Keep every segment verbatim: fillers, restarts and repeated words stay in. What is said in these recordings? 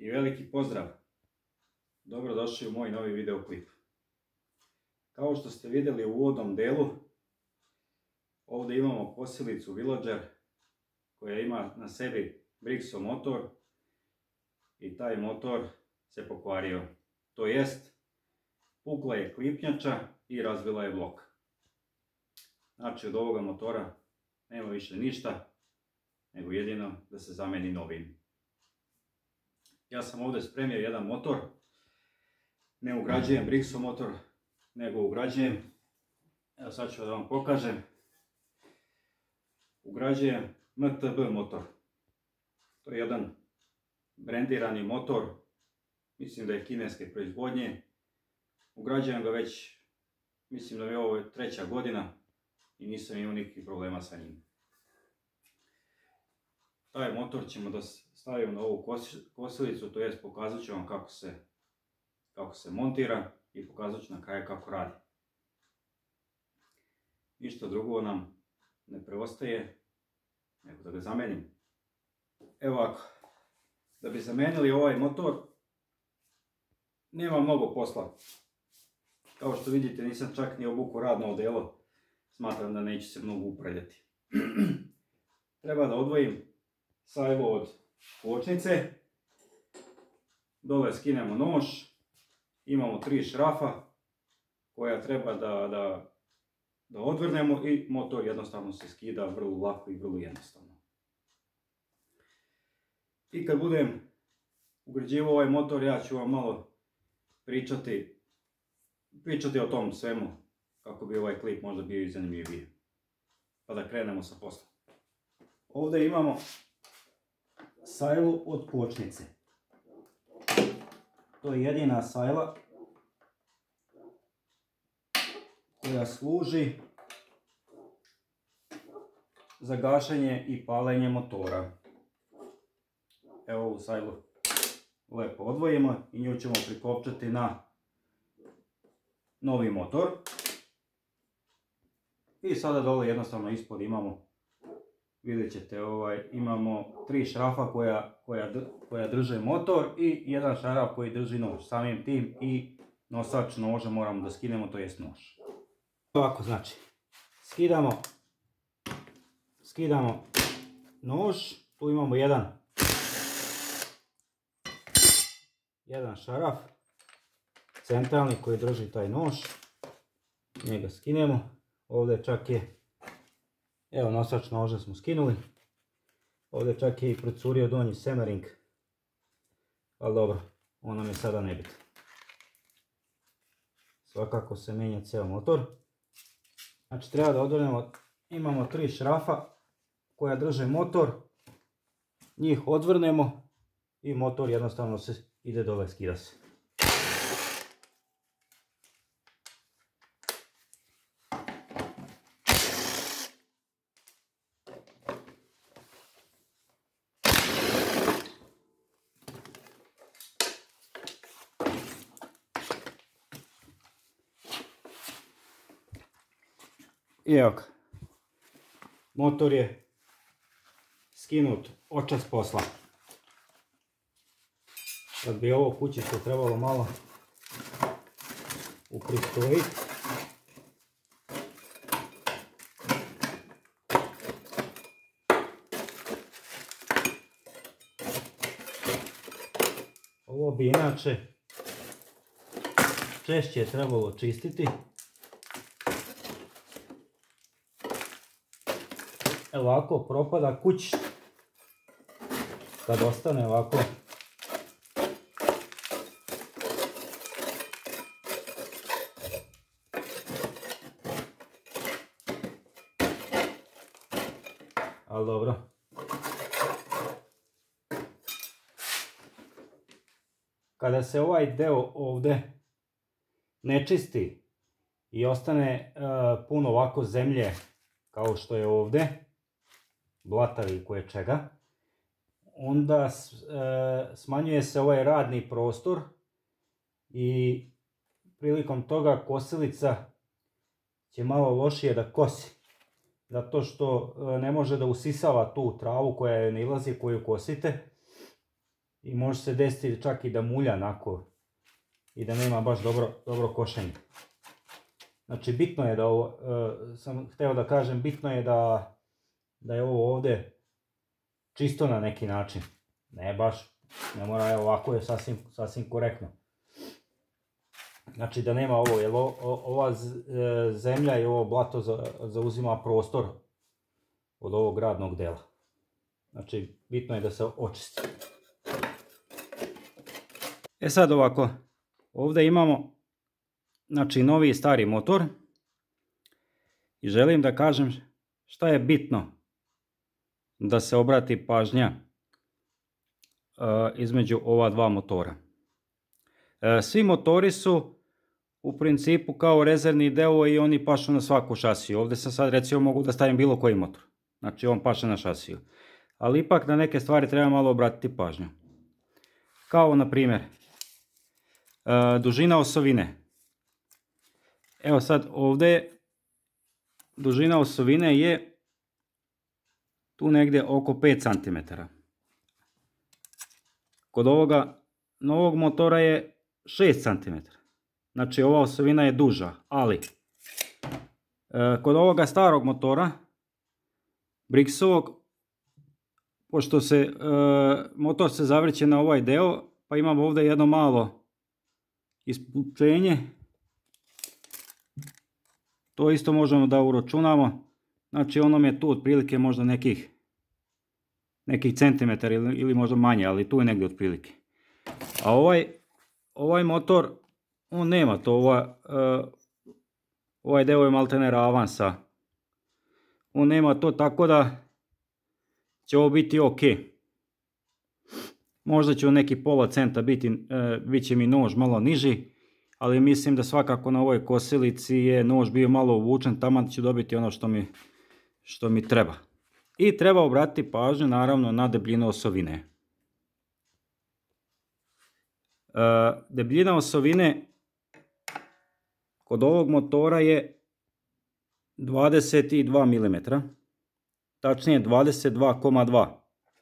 i veliki pozdrav. Dobrodošli u moj novi videoklip. Kao što ste vidjeli u uvodnom delu, ovdje imamo kosilicu Villager koja ima na sebi Brixo motor i taj motor se pokvario. To jest, pukla je klipnjača i razbila je blok. Znači od ovoga motora nema više ništa, nego jedino da se zameni novim. Ja sam ovdje spremio jedan motor, ne ugrađujem Brixo motor, nego ugrađujem, evo sad ću da vam pokažem, ugrađujem M T B motor. To je jedan brendirani motor, mislim da je kineske proizvodnje. Ugrađujem ga već, mislim da je ovo treća godina i nisam imao nikakvih problema sa njim. Taj motor ćemo da stavimo na ovu kosilicu, to jest pokazat ću vam kako se, kako se montira i pokazat ću na kraju kako radi. Ništa drugo nam ne preostaje nego da ga zamenim. Evo ovako, da bi zamenili ovaj motor nema mnogo posla. Kao što vidite, nisam čak ni obukao radno odelo, smatram da neće se mnogo upravljati. Treba da odvojim sajlo od kočnice, dole skinemo nož, imamo tri šrafa koja treba da, da, da odvrnemo i motor jednostavno se skida vrlo lako i vrlo jednostavno. I kad budem ugrađivao ovaj motor, ja ću vam malo pričati, pričati o tom svemu, kako bi ovaj klip možda bio i zanimljiviji. Pa da krenemo sa poslom. Ovdje imamo sajlu od kočnice. To je jedina sajla koja služi za gašenje i palenje motora. Evo ovu sajlu lijepo odvojimo i nju ćemo prikopčati na novi motor. I sada dole jednostavno ispod imamo, vidjet ćete, ovaj, imamo tri šrafa koja, koja, koja drže motor i jedan šraf koji drži nož. Samim tim i nosač noža moramo da skinemo, to jest nož. Ovako znači, skidamo, skidamo nož, tu imamo jedan, jedan šraf centralni koji drži taj nož, njega skinemo. Ovdje čak je, evo nosač noža smo skinuli, ovdje čak je i procurio donji semering, ali dobro, on nam je sada nebitan. Svakako se menja ceo motor. Znači treba da odvrnemo, imamo tri šrafa koja drže motor, njih odvrnemo i motor jednostavno se ide dole, skida se. I evo ga, motor je skinut očas posla. Sad bi ovo kućište trebalo malo upristojiti. Ovo bi inače češće trebalo čistiti. Ovako propada kućište kad ostane ovako ali dobro. Kada se ovaj deo ovdje ne čisti i ostane uh, puno ovako zemlje kao što je ovdje, blata i koje čega, onda e, smanjuje se ovaj radni prostor i prilikom toga kosilica će malo lošije da kosi. Zato što e, ne može da usisava tu travu koja je nailazi, koju kosite. i može se desiti čak i da mulja onako i da nema baš dobro, dobro košenje. Znači bitno je da ovo, e, sam htio da kažem, bitno je da, da je ovo ovdje čisto na neki način. Ne baš, ne mora, evo ovako je sasvim, sasvim korektno. Znači da nema ovo, jer o, o, ova z, e, zemlja i ovo blato za, zauzima prostor od ovog radnog dela. Znači bitno je da se očisti. E sad ovako, ovdje imamo znači novi i stari motor i želim da kažem šta je bitno da se obrati pažnja uh, između ova dva motora. Uh, svi motori su u principu kao rezervni deo i oni pašu na svaku šasiju. Ovdje sam sad recimo mogu da stavim bilo koji motor. Znači on paše na šasiju. Ali ipak na neke stvari treba malo obratiti pažnju. Kao na primjer uh, dužina osovine. Evo sad ovdje dužina osovine je tu negdje oko pet centimetara. Kod ovoga novog motora je šest centimetara. Znači ova osovina je duža, ali e, kod ovoga starog motora Brixovog, pošto se e, motor se zavrće na ovaj deo, pa imamo ovdje jedno malo ispučenje. To isto možemo da uračunamo. Znači ono je tu otprilike možda nekih nekih centimetara ili, ili možda manje, ali tu je negdje otprilike. A ovaj, ovaj motor, on nema to, ovaj, uh, ovaj deo je maltene ravan sa. On nema to, tako da će ovo biti ok. Možda će u neki pola centa biti, uh, bit će mi nož malo niži, ali mislim da svakako na ovoj kosilici je nož bio malo uvučen, tamo ću dobiti ono što mi, što mi treba. I treba obratiti pažnju naravno na debljinu osovine. E, debljina osovine kod ovog motora je dvadeset dva milimetra, tačnije dvadeset dva zarez dva.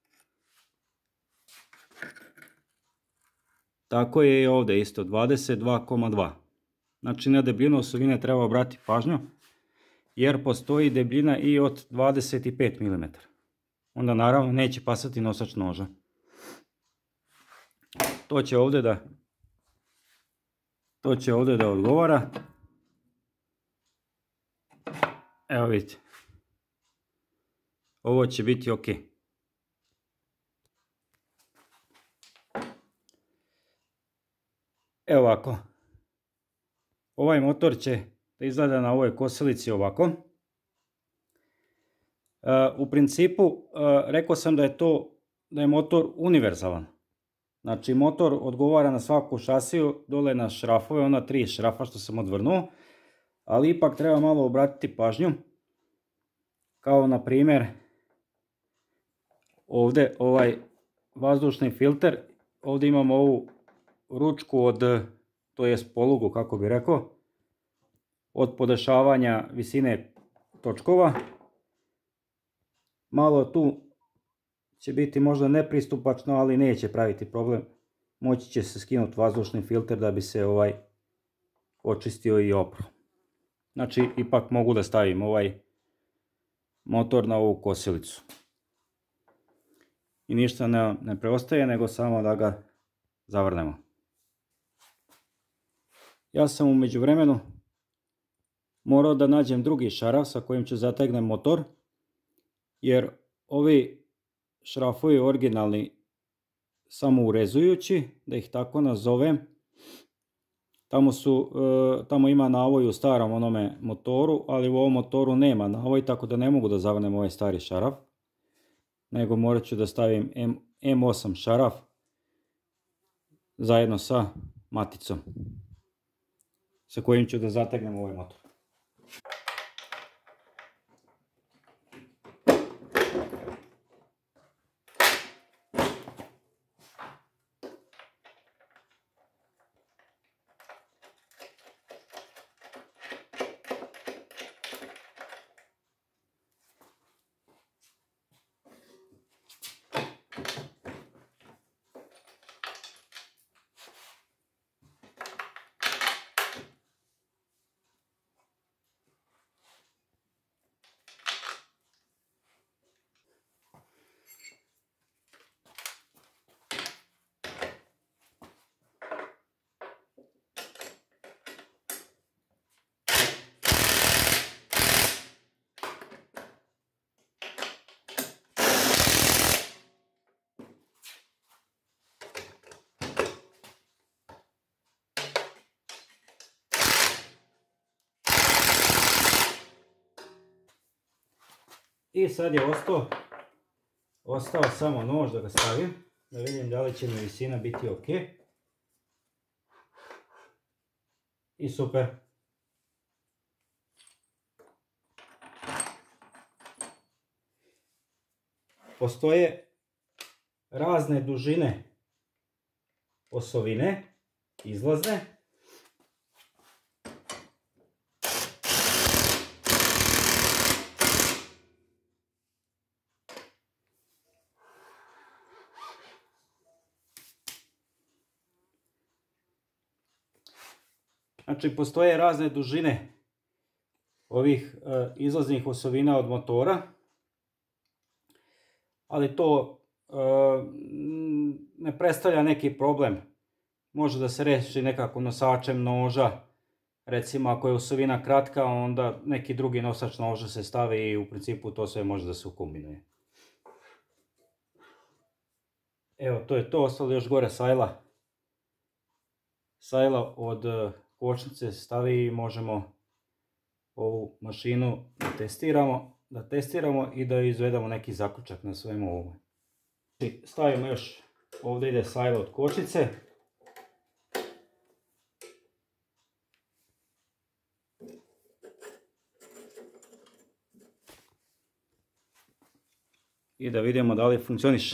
Tako je i ovdje isto, dvadeset dva zarez dva. Znači na debljinu osovine treba obratiti pažnju, jer postoji debljina i od dvadeset pet milimetara. Onda naravno neće pasati nosač noža. To će ovdje da to će ovdje da odgovara. Evo vidite. Ovo će biti ok. Evo ovako. Ovaj motor će da izgleda na ovoj kosilici ovako. Uh, u principu uh, rekao sam da je to da je motor univerzalan. Znači motor odgovara na svaku šasiju, dole na šrafove, ona tri šrafa što sam odvrnuo, ali ipak treba malo obratiti pažnju. Kao na primjer ovdje ovaj vazdušni filter, ovdje imamo ovu ručku od, to jest polugu kako bi rekao, od podešavanja visine točkova. Malo tu će biti možda nepristupačno, ali neće praviti problem. Moći će se skinuti vazdušni filter da bi se ovaj očistio i opro. Znači ipak mogu da stavim ovaj motor na ovu kosilicu. I ništa ne, ne preostaje nego samo da ga zavrnemo. Ja sam u međuvremenu morao da nađem drugi šaraf sa kojim ću zategnem motor, jer ovi šrafovi originalni samo urezujući, da ih tako nazovem, tamo, su, tamo ima navoj u starom onome motoru, ali u ovom motoru nema navoj, tako da ne mogu da zavrnem ovaj stari šaraf, nego morat ću da stavim M osam šaraf zajedno sa maticom sa kojim ću da zategnem ovaj motor. I sad je ostao, ostao samo nož da ga stavim, da vidim da li će mi visina biti ok. I super. Postoje razne dužine osovine, izlazne. Znači, postoje razne dužine ovih e, izlaznih osovina od motora, ali to e, ne predstavlja neki problem. Može da se reši nekako nosačem noža, recimo ako je osovina kratka, onda neki drugi nosač noža se stavi i u principu to sve može da se ukombinuje. Evo, to je to, ostalo još gore sajla. Sajla od kočnice stavi i možemo ovu mašinu da testiramo, da testiramo i da izvedemo neki zaključak na svemu ovome. Stavimo još, ovdje ide sajla od kočnice. I da vidimo da li funkcioniše.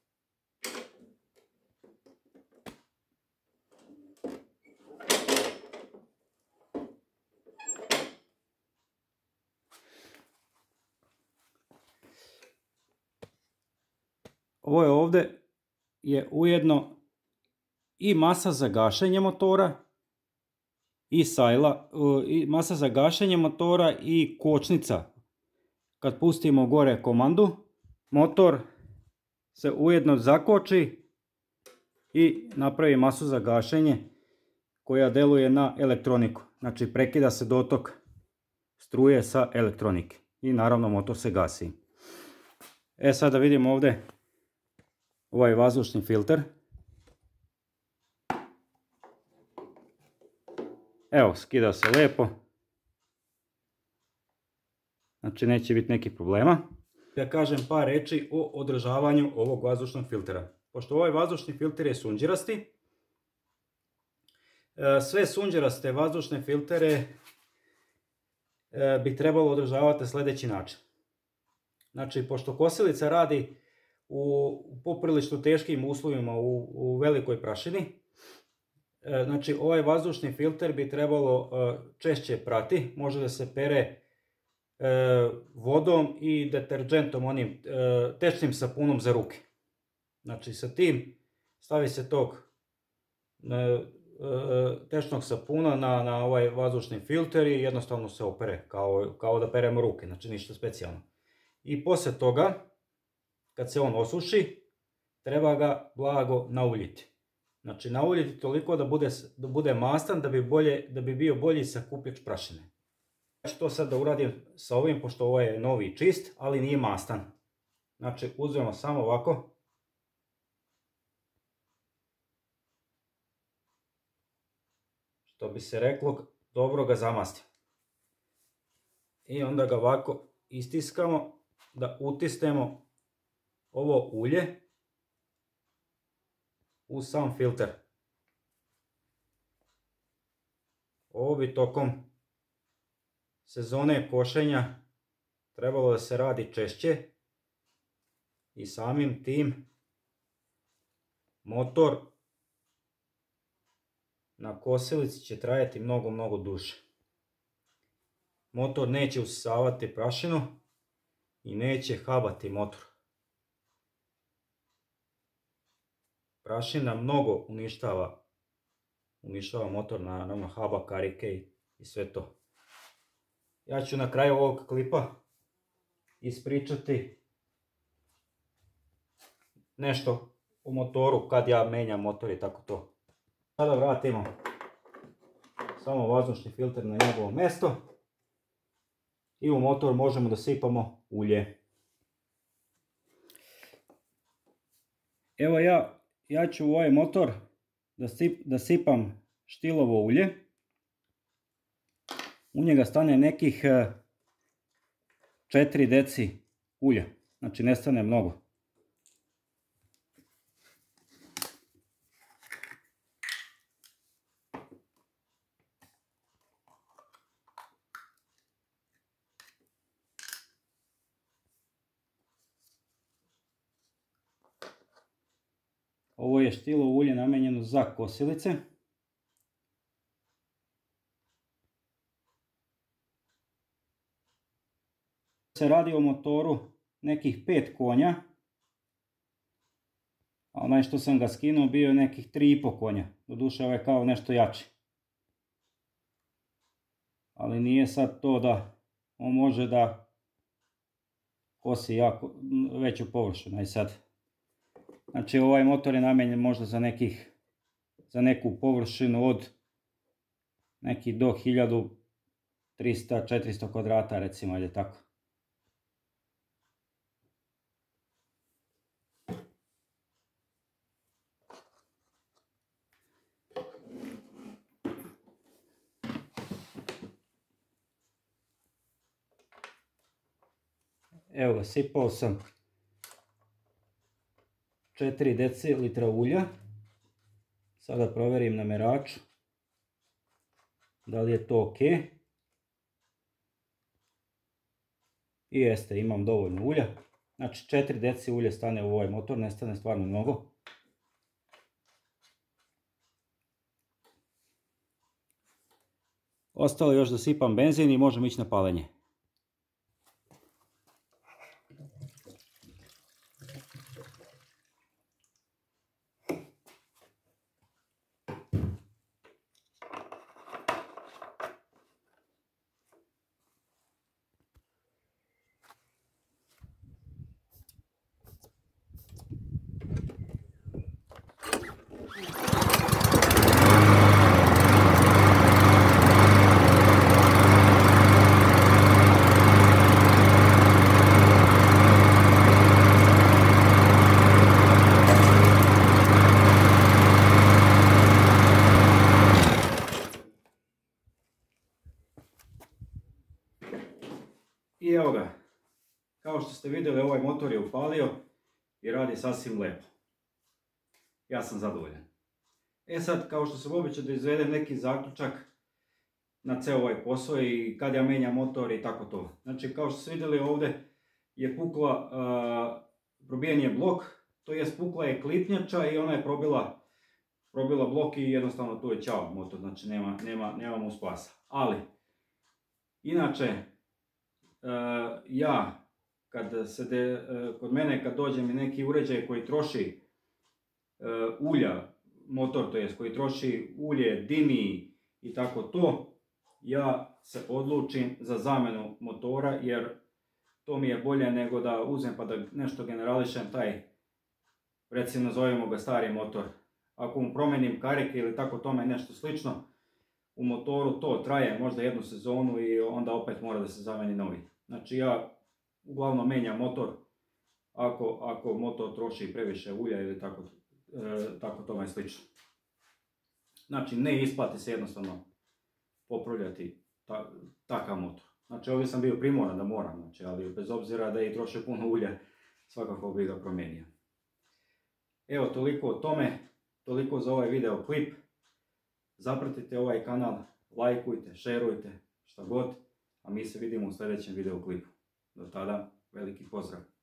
Ovo je ovdje je ujedno i masa za gašenje motora i sajla, i masa za gašenje motora i kočnica. Kad pustimo gore komandu, motor se ujedno zakoči i napravi masu za gašenje koja deluje na elektroniku. Znači prekida se dotok struje sa elektronike i naravno motor se gasi. E sad da vidimo ovdje ovaj vazdušni filter. Evo, skida se lijepo. Znači neće biti nekih problema. Da kažem par riječi o održavanju ovog vazdušnog filtera. Pošto ovaj vazdušni filter je sunđerasti, sve sunđeraste vazdušne filtere bi trebalo održavati na sljedeći način. Znači, pošto kosilica radi u poprilično teškim uslovima u, u velikoj prašini, znači ovaj vazdušni filter bi trebalo češće prati, može da se pere vodom i deterđentom, onim tečnim sapunom za ruke. Znači sa tim stavi se tog tečnog sapuna na, na ovaj vazdušni filter i jednostavno se opere kao, kao da peremo ruke, znači ništa specijalno. I poslije toga, kad se on osuši, treba ga blago nauljiti. Znači nauljiti toliko da bude, da bude mastan, da bi, bolje, da bi bio bolji sakupljač prašine. Ja ću to sad da uradim sa ovim, pošto ovo je novi čist, ali nije mastan. Znači uzmemo samo ovako. Što bi se reklo, dobro ga zamastim. I onda ga ovako istiskamo, da utisnemo ovo ulje u sam filter. Ovo bi tokom sezone košenja trebalo da se radi češće i samim tim motor na kosilici će trajati mnogo, mnogo duže. Motor neće usisavati prašinu i neće habati motor. Prašina mnogo uništava, uništava motor, naravno haba, karike i sve to. Ja ću na kraju ovog klipa ispričati nešto o motoru, kad ja menjam motor i tako to. Sada vratimo samo vazdušni filter na njegovo mjesto i u motor možemo da sipamo ulje. Evo ja, ja ću u ovaj motor da, sip, da sipam štilovo ulje. U njega stane nekih četiri deci ulja. Znači ne stane mnogo. Ovo je štilo ulje namijenjeno za kosilice. Se radi o motoru nekih pet konja, a onaj što sam ga skinuo bio je nekih tri i pol konja. Doduše ovaj je kao nešto jači. Ali nije sad to da on može da kosi jako veću površinu. I sad, znači ovaj motor je namijenjen možda za nekih, za neku površinu od nekih do hiljadu trista do četiristo kvadrata recimo, ili tako. Evo ga, sipao sam četiri decilitra ulja. Sada provjerim na meraču da li je to ok. I jeste, imam dovoljno ulja. Znači četiri deci ulja stane u ovaj motor, ne stane stvarno mnogo. Ostalo još da sipam benzin i možemo ići na paljenje. I evo ga, kao što ste vidjeli, ovaj motor je upalio i radi sasvim lepo. Ja sam zadovoljan. E sad, kao što sam običao da izvedem neki zaključak na ceo ovaj posao i kad ja menjam motor i tako to. Znači, kao što ste vidjeli, ovdje je pukla, uh, probijen je blok, to jest pukla je klipnjača i ona je probila, probila blok i jednostavno tu je ćao motor, znači nema, nema, nema mu spasa. Ali, inače, Uh, ja, kad se de, uh, kod mene kad dođe mi neki uređaj koji troši uh, ulja, motor to jest koji troši ulje, dimi i tako to, ja se odlučim za zamjenu motora jer to mi je bolje nego da uzem pa da nešto generališem taj, recimo nazovemo ga stari motor. Ako mu promijenim karike ili tako tome nešto slično, u motoru to traje možda jednu sezonu i onda opet mora da se zamijeni novi. Znači ja uglavnom menjam motor ako, ako motor troši previše ulja ili tako, e, tako tome slično. Znači ne isplati se jednostavno popravljati ta, takav motor. Znači ovdje sam bio primoran da moram, znači, ali bez obzira da i troši puno ulja, svakako bi ga promijenio. Evo toliko o tome, toliko za ovaj video klip. Zapratite ovaj kanal, lajkujte, šerujte, šta god, a mi se vidimo u sljedećem video klipu. Do tada, veliki pozdrav!